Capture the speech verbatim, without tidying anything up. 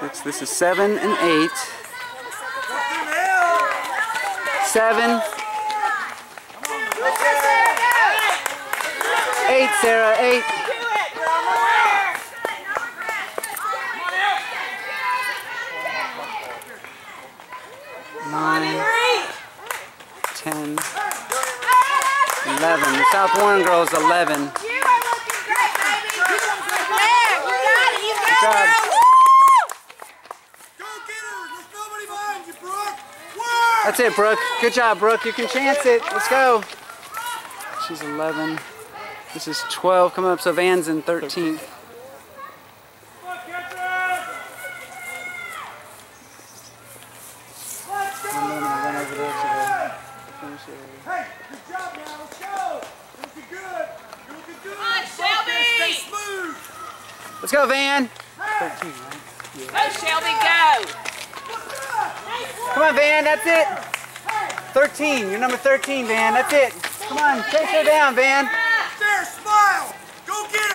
Six. This is seven and eight. Seven. Eight, Sarah. Eight. Nine. Ten. Eleven. The South Warren girls, eleven. Good job. That's it, Brooke. Good job, Brooke. You can chance it. Let's go. She's eleven. This is twelve coming up, so Van's in thirteen. Hey, good job now. Let's go. You're looking good. You're looking good. Come on, Shelby. Stay smooth. Let's go, Van. Hey. thirteen, right? Yeah. Go, Shelby, go. Come on, Van. That's it. thirteen. You're number thirteen, Van. That's it. Come on. Chase her down, Van. There, smile. Go get her.